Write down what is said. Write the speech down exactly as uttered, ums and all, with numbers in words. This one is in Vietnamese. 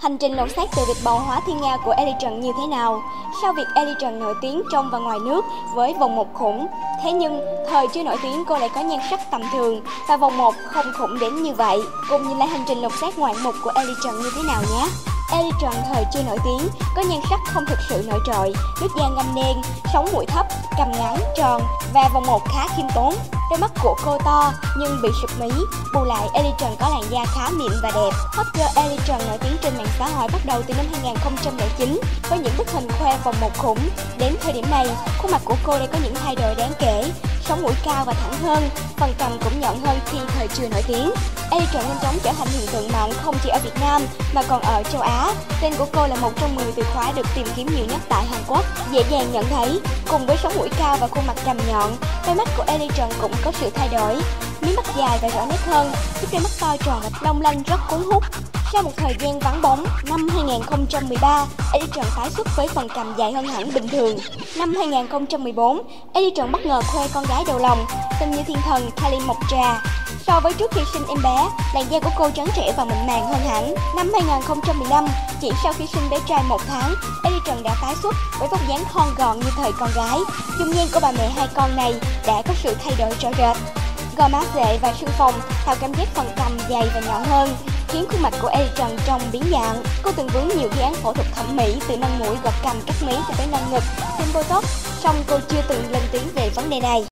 Hành trình lột xác từ việc bầu hóa thiên nga của Ellie Trần như thế nào? Sau việc Ellie Trần nổi tiếng trong và ngoài nước với vòng một khủng, thế nhưng thời chưa nổi tiếng cô lại có nhan sắc tầm thường và vòng một không khủng đến như vậy. Cùng nhìn lại hành trình lột xác ngoạn mục của Ellie Trần như thế nào nhé. Ellie Trần thời chưa nổi tiếng có nhan sắc không thực sự nổi trội, nước da ngăm đen, sống mũi thấp, cằm ngắn, tròn và vòng một khá khiêm tốn. Đôi mắt của cô to nhưng bị sụp mí, bù lại Ellie Trần có làn da khá mịn và đẹp. Hot girl Ellie Trần nổi tiếng trên mạng xã hội bắt đầu từ năm hai nghìn không trăm lẻ chín với những bức hình khoe vòng một khủng. Đến thời điểm này, khuôn mặt của cô đã có những thay đổi đáng kể, sống mũi cao và thẳng hơn, phần cằm cũng nhọn hơn khi thời chưa nổi tiếng. Ellie Trần nhanh chóng trở thành hiện tượng mạng không chỉ ở Việt Nam mà còn ở châu Á. Tên của cô là một trong mười từ khóa được tìm kiếm nhiều nhất tại Hàn Quốc. Dễ dàng nhận thấy, cùng với sống mũi cao và khuôn mặt trầm nhọn, đôi mắt của Ellie Trần cũng có sự thay đổi. Mí mắt dài và rõ nét hơn, chiếc đôi mắt to tròn và long lanh rất cuốn hút. Sau một thời gian vắng bóng, năm hai nghìn không trăm mười ba, Ellie Trần tái xuất với phần cằm dài hơn hẳn bình thường. Năm hai nghìn không trăm mười bốn, Ellie Trần bất ngờ khoe con gái đầu lòng, xinh như thiên thần Kylie Mộc Trà. So với trước khi sinh em bé, làn da của cô trắng trẻo và mịn màng hơn hẳn. Năm hai nghìn không trăm mười lăm, chỉ sau khi sinh bé trai một tháng, Ellie Trần đã tái xuất với vóc dáng thon gọn như thời con gái. Dung nhan của bà mẹ hai con này đã có sự thay đổi rõ rệt. Gò má rệ và sưng phồng tạo cảm giác phần cằm dày và nhọn hơn, khiến khuôn mặt của Ellie Trần trông biến dạng. Cô từng vướng nhiều dự án phẫu thuật thẩm mỹ từ nâng mũi, gọt cằm, cắt mí cho tới nâng ngực, tiêm botox, song cô chưa từng lên tiếng về vấn đề này.